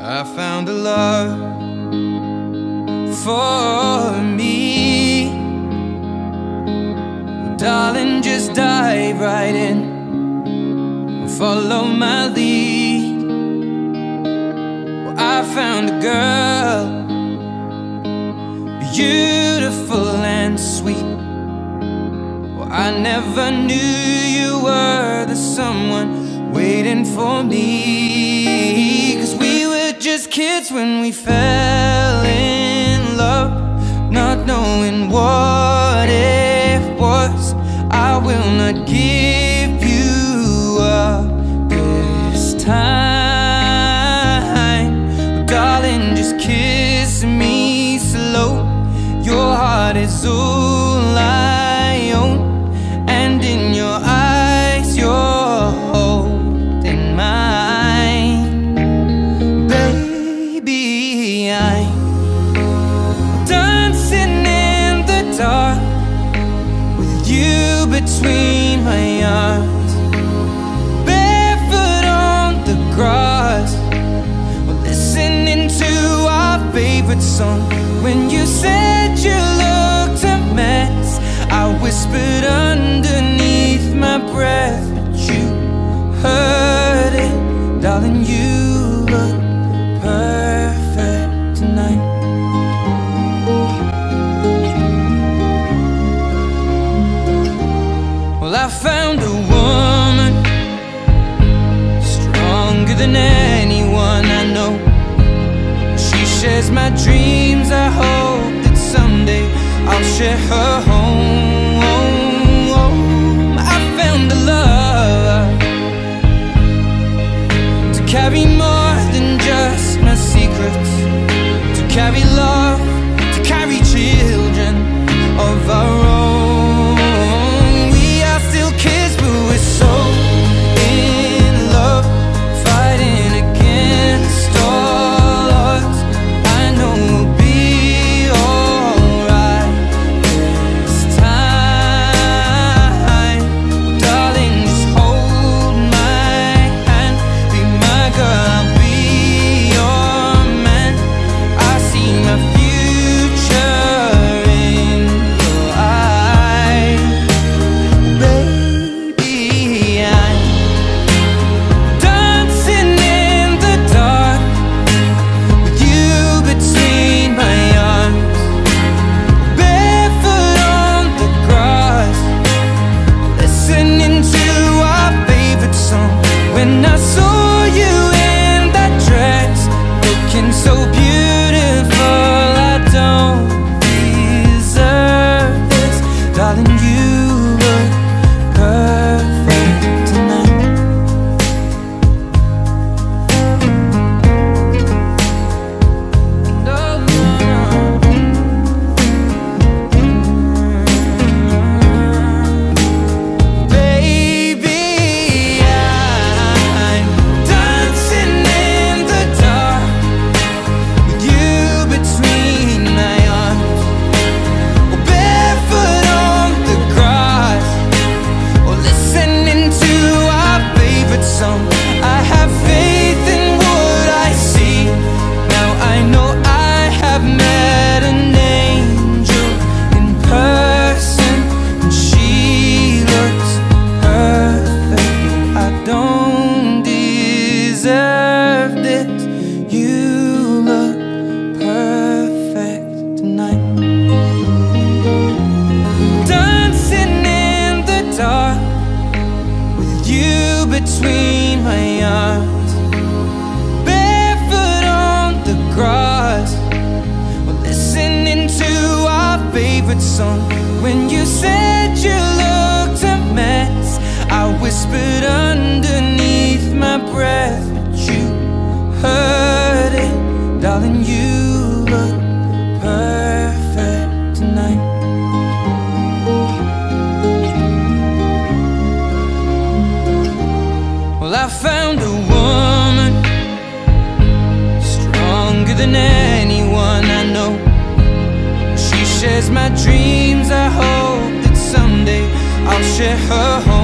I found a love for me. Darling, just dive right in and follow my lead. Well, I found a girl, beautiful and sweet. Well, I never knew you were the someone waiting for me. 'Cause we were just kids when we fell in love, not knowing what it was. I will not give you up this time. Darling, just kiss me slow. Your heart is all I own, and in your eyes you're holding mine. Baby, I'm dancing in the dark with you between my arms, barefoot on the grass. We're listening to our favorite song. When you said you looked a mess, I whispered underneath my breath, but you heard it. Darling, you look perfect tonight. Well, I found a woman stronger than anyone I know. She shares my dreams. I hope that someday I'll share her home. I found a love to carry more than just my secrets, to carry love, to carry children of our own. We are still kids, but we're so in love, fighting against all odds. I know we'll be alright this time. Darling, just hold my hand, be my girl, I'll be your man. I see my future in your eyes. Baby, I'm dancing in the dark with you between my arms, barefoot on the grass, listening to our favorite song. When I saw you in that dress, looking so beautiful, I don't deserve this. Darling, you look perfect tonight. No, no, no. Baby, I'm dancing in the dark with you between my arms, barefoot on the grass, or listening to our favorite song. I have faith in what I see. Now I know I have met an angel in person, and she looks perfect. I don't deserve this. You look perfect tonight. Dancing in the dark with you between my arms, barefoot on the grass. We're listening to our favorite song. When you said you looked a mess, I whispered underneath my breath, but you heard it. Darling, you look perfect tonight. Well, I found a woman stronger than anyone I know. She shares my dreams. I hope that someday I'll share her home.